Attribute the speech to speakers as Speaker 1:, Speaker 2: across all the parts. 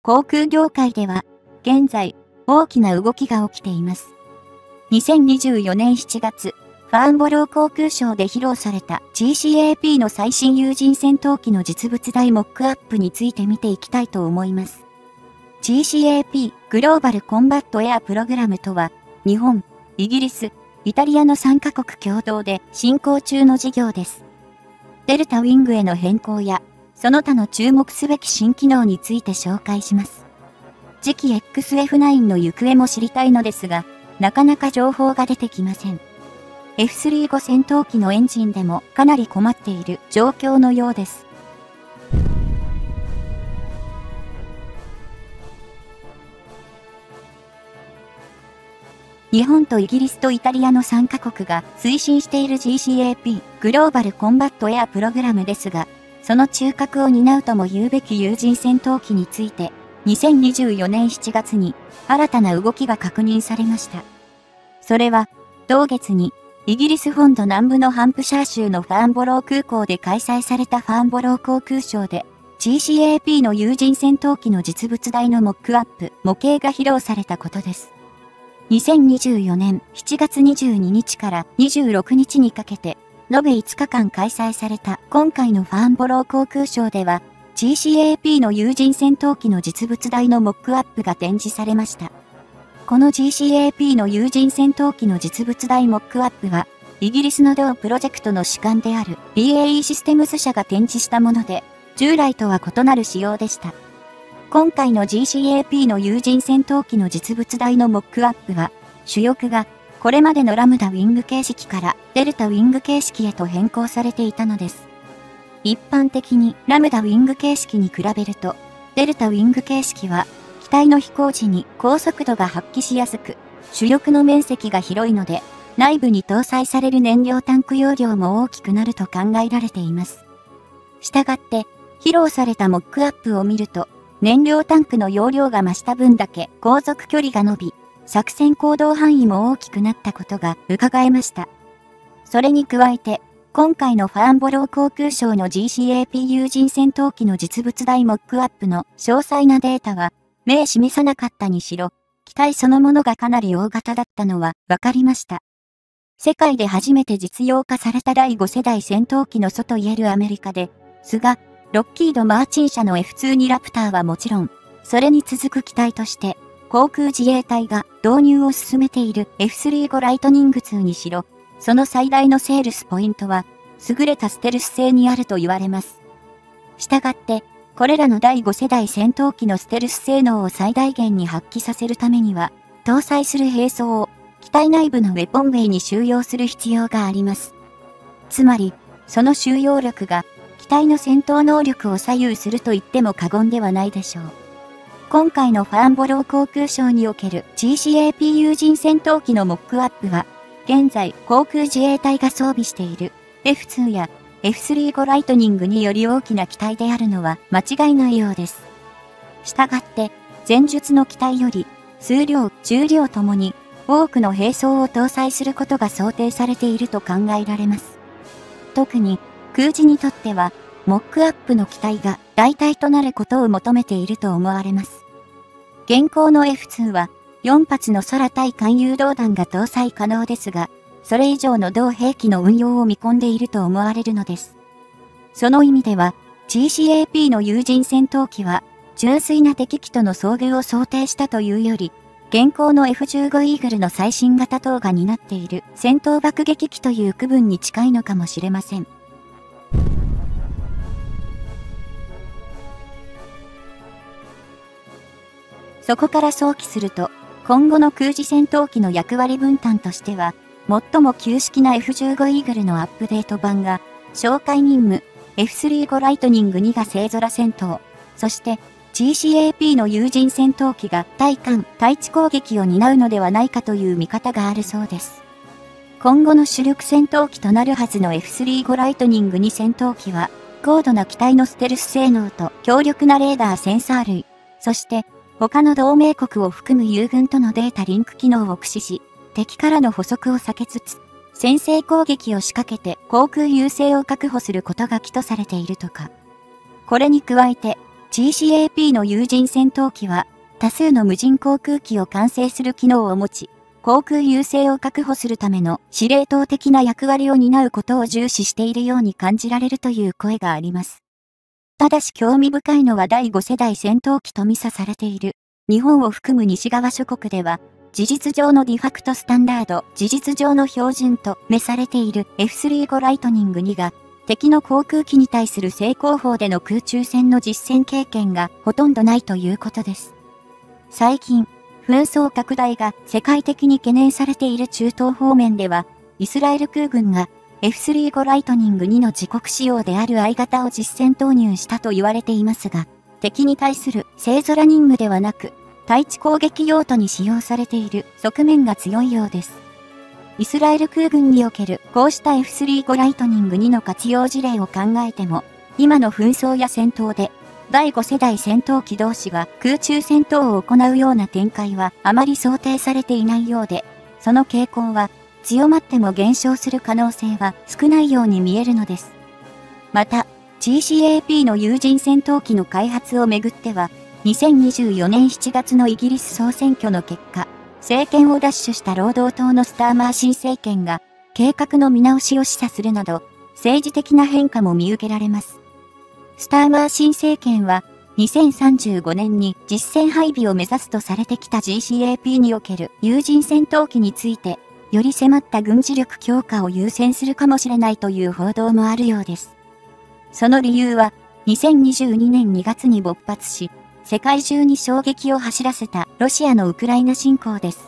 Speaker 1: 航空業界では、現在、大きな動きが起きています。2024年7月、ファーンボロー航空ショーで披露された GCAP の最新有人戦闘機の実物大モックアップについて見ていきたいと思います。GCAP グローバルコンバットエアプログラムとは、日本、イギリス、イタリアの3カ国共同で進行中の事業です。デルタウィングへの変更や、その他の注目すべき新機能について紹介します。次期 XF9 の行方も知りたいのですが、なかなか情報が出てきません。F35 戦闘機のエンジンでもかなり困っている状況のようです。日本とイギリスとイタリアの3カ国が推進している GCAP グローバルコンバットエアプログラムですが、その中核を担うとも言うべき有人戦闘機について、2024年7月に新たな動きが確認されました。それは、同月にイギリス本土南部のハンプシャー州のファーンボロー空港で開催されたファーンボロー航空ショーで、GCAP の有人戦闘機の実物大のモックアップ、模型が披露されたことです。2024年7月22日から26日にかけて、延べ5日間開催された今回のファーンボロー航空ショーでは、GCAP の有人戦闘機の実物大のモックアップが展示されました。この GCAP の有人戦闘機の実物大モックアップは、イギリスの同プロジェクトの主幹である BAE システムズ社が展示したもので、従来とは異なる仕様でした。今回の GCAP の有人戦闘機の実物大のモックアップは、主翼がこれまでのラムダウィング形式からデルタウィング形式へと変更されていたのです。一般的にラムダウィング形式に比べると、デルタウィング形式は、機体の飛行時に高速度が発揮しやすく、主翼の面積が広いので、内部に搭載される燃料タンク容量も大きくなると考えられています。したがって、披露されたモックアップを見ると、燃料タンクの容量が増した分だけ航続距離が伸び、作戦行動範囲も大きくなったことが伺えました。それに加えて、今回のファーンボロー航空ショーの GCAP 有人戦闘機の実物大モックアップの詳細なデータは、目示さなかったにしろ、機体そのものがかなり大型だったのは分かりました。世界で初めて実用化された第5世代戦闘機の祖と言えるアメリカで、スガ、ロッキード・マーチン社の F-2 ラプターはもちろん、それに続く機体として、航空自衛隊が導入を進めている F-35 ライトニング2にしろ、その最大のセールスポイントは、優れたステルス性にあると言われます。したがって、これらの第5世代戦闘機のステルス性能を最大限に発揮させるためには、搭載する兵装を機体内部のウェポンウェイに収容する必要があります。つまり、その収容力が機体の戦闘能力を左右すると言っても過言ではないでしょう。今回のファーンボロー航空ショーにおける GCAP 有人戦闘機のモックアップは、現在航空自衛隊が装備している F-2 やF-35 ライトニングにより大きな機体であるのは間違いないようです。したがって、前述の機体より、数量、重量ともに、多くの兵装を搭載することが想定されていると考えられます。特に、空自にとっては、モックアップの機体が代替となることを求めていると思われます。現行の F-2 は、4発の空対艦誘導弾が搭載可能ですが、それ以上の同兵器の運用を見込んでいると思われるのです。その意味では、GCAP の有人戦闘機は、純粋な敵機との遭遇を想定したというより、現行の F-15 イーグルの最新型等が担っている戦闘爆撃機という区分に近いのかもしれません。そこから想起すると、今後の空自戦闘機の役割分担としては、最も旧式な F-15 イーグルのアップデート版が、哨戒任務、F-35 ライトニング2が星空戦闘、そして GCAP の有人戦闘機が対艦、対地攻撃を担うのではないかという見方があるそうです。今後の主力戦闘機となるはずの F-35 ライトニング2戦闘機は、高度な機体のステルス性能と強力なレーダーセンサー類、そして他の同盟国を含む友軍とのデータリンク機能を駆使し、敵からの捕捉を避けつつ、先制攻撃を仕掛けて航空優勢を確保することが基とされているとか。これに加えて、 GCAP の有人戦闘機は多数の無人航空機を管制する機能を持ち、航空優勢を確保するための司令塔的な役割を担うことを重視しているように感じられるという声があります。ただし興味深いのは第5世代戦闘機と見差されている日本を含む西側諸国では、事実上のディファクトスタンダード、事実上の標準と召されている F35 ライトニング2が、敵の航空機に対する正攻法での空中戦の実戦経験がほとんどないということです。最近、紛争拡大が世界的に懸念されている中東方面では、イスラエル空軍が F35 ライトニング2の自国仕様である I 型を実戦投入したと言われていますが、敵に対する星空任務ではなく、対地攻撃用途に使用されている側面が強いようです。イスラエル空軍におけるこうした F35 ライトニング2の活用事例を考えても、今の紛争や戦闘で、第5世代戦闘機同士が空中戦闘を行うような展開はあまり想定されていないようで、その傾向は強まっても減少する可能性は少ないように見えるのです。また、GCAP の有人戦闘機の開発をめぐっては、2024年7月のイギリス総選挙の結果、政権を奪取した労働党のスターマー新政権が計画の見直しを示唆するなど、政治的な変化も見受けられます。スターマー新政権は、2035年に実戦配備を目指すとされてきた GCAP における有人戦闘機について、より迫った軍事力強化を優先するかもしれないという報道もあるようです。その理由は、2022年2月に勃発し、世界中に衝撃を走らせたロシアのウクライナ侵攻です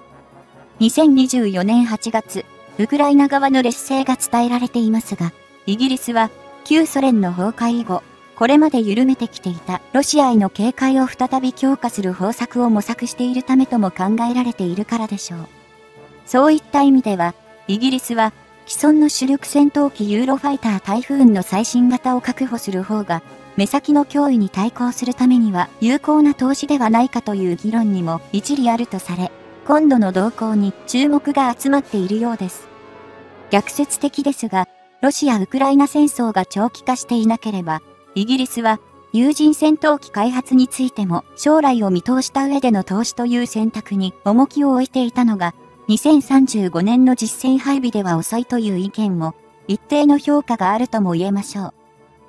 Speaker 1: 。2024年8月、ウクライナ側の劣勢が伝えられていますが、イギリスは旧ソ連の崩壊後、これまで緩めてきていたロシアへの警戒を再び強化する方策を模索しているためとも考えられているからでしょう。そういった意味では、イギリスは既存の主力戦闘機ユーロファイタータイフーンの最新型を確保する方が、目先の脅威に対抗するためには有効な投資ではないかという議論にも一理あるとされ、今度の動向に注目が集まっているようです。逆説的ですが、ロシア・ウクライナ戦争が長期化していなければ、イギリスは有人戦闘機開発についても将来を見通した上での投資という選択に重きを置いていたのが、2035年の実戦配備では遅いという意見も一定の評価があるとも言えましょう。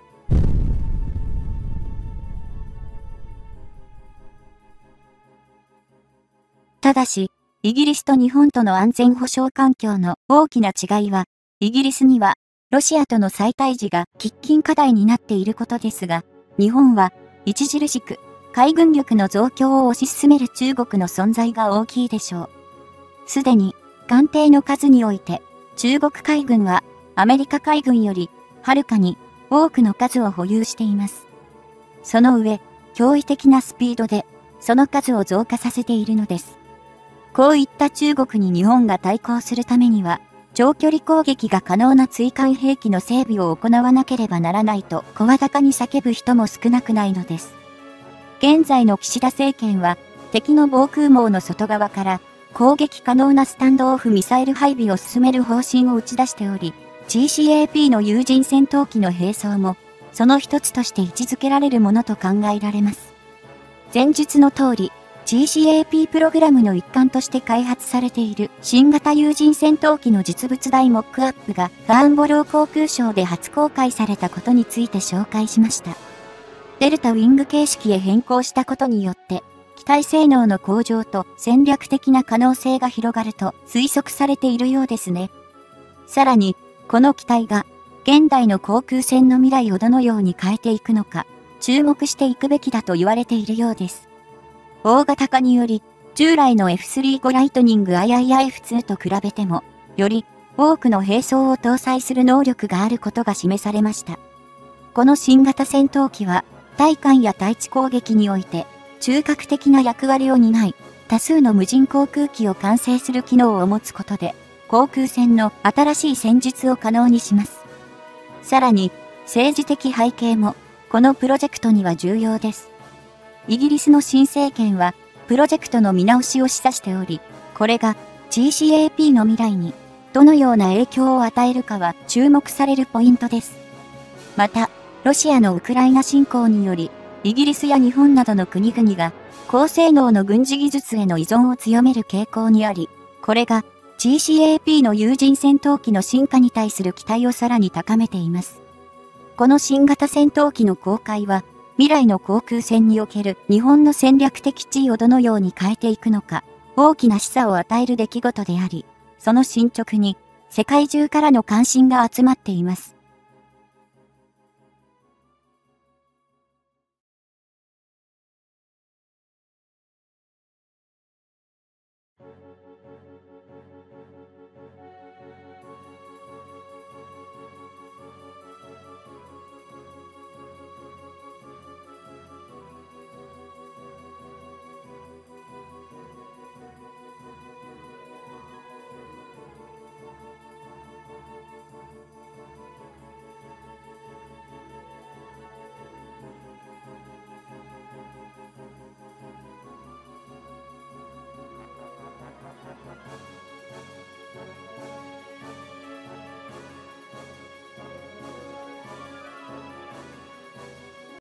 Speaker 1: ただし、イギリスと日本との安全保障環境の大きな違いは、イギリスにはロシアとの再対峙が喫緊課題になっていることですが、日本は著しく海軍力の増強を推し進める中国の存在が大きいでしょう。すでに艦艇の数において中国海軍はアメリカ海軍よりはるかに多くの数を保有しています。その上、驚異的なスピードでその数を増加させているのです。こういった中国に日本が対抗するためには、長距離攻撃が可能な追艦兵器の整備を行わなければならないと声高に叫ぶ人も少なくないのです。現在の岸田政権は、敵の防空網の外側から攻撃可能なスタンドオフミサイル配備を進める方針を打ち出しており、GCAP の有人戦闘機の並走も、その一つとして位置づけられるものと考えられます。前述の通り、GCAP プログラムの一環として開発されている新型有人戦闘機の実物大モックアップがファーンボロー航空ショーで初公開されたことについて紹介しました。デルタウィング形式へ変更したことによって、機体性能の向上と戦略的な可能性が広がると推測されているようですね。さらに、この機体が現代の航空戦の未来をどのように変えていくのか、注目していくべきだと言われているようです。大型化により、従来の F35 ライトニング IIIF2 と比べても、より多くの兵装を搭載する能力があることが示されました。この新型戦闘機は、対艦や対地攻撃において、中核的な役割を担い、多数の無人航空機を管制する機能を持つことで、航空戦の新しい戦術を可能にします。さらに、政治的背景も、このプロジェクトには重要です。イギリスの新政権は、プロジェクトの見直しを示唆しており、これが GCAP の未来にどのような影響を与えるかは注目されるポイントです。また、ロシアのウクライナ侵攻により、 イギリスや日本などの国々が高性能の軍事技術への依存を強める傾向にあり、これが GCAP の有人戦闘機の進化に対する期待をさらに高めています。この新型戦闘機の公開は、未来の航空戦における日本の戦略的地位をどのように変えていくのか、大きな示唆を与える出来事であり、その進捗に世界中からの関心が集まっています。